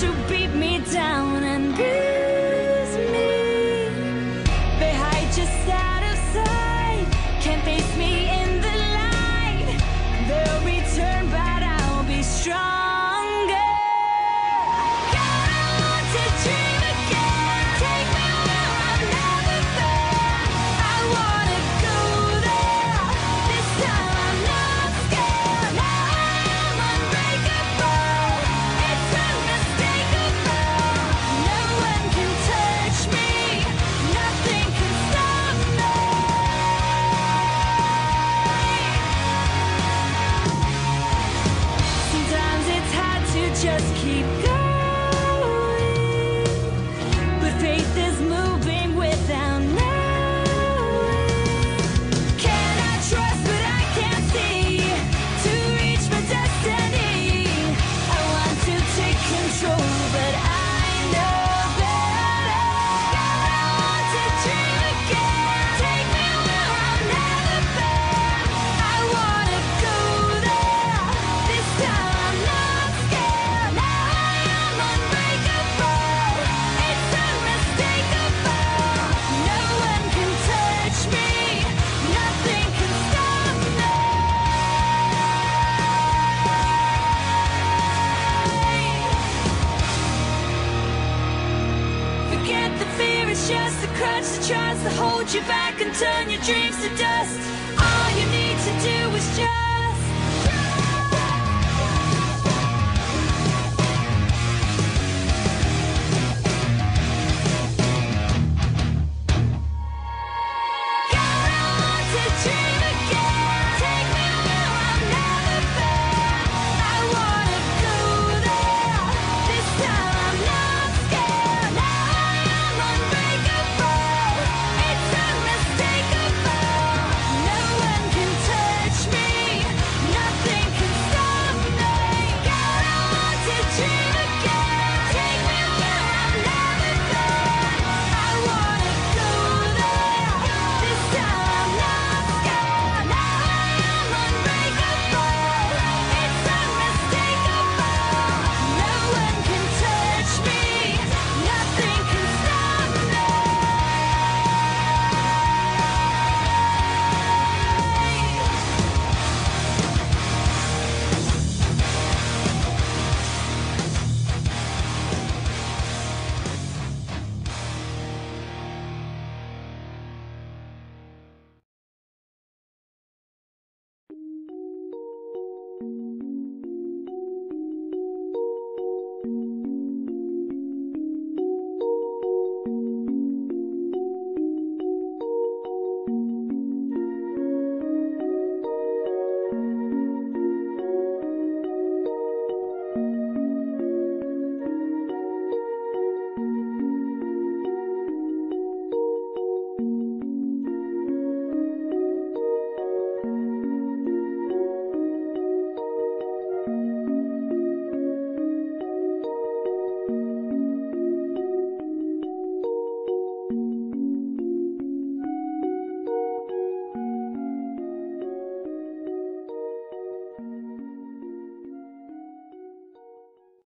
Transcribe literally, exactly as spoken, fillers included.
to beat me down and bruise me. They hide just out of sight, can't face me in the light. They'll return, but I'll be stronger. Just keep going, but faith is moving without knowing. Can I trust what I can't see to reach my destiny? I want to take control, but I know better. I want to dream again, take me where I've never been. I wanna go there, this time I'm not scared. It's just a crutch that tries to hold you back and turn your dreams to dust. All you need to do is just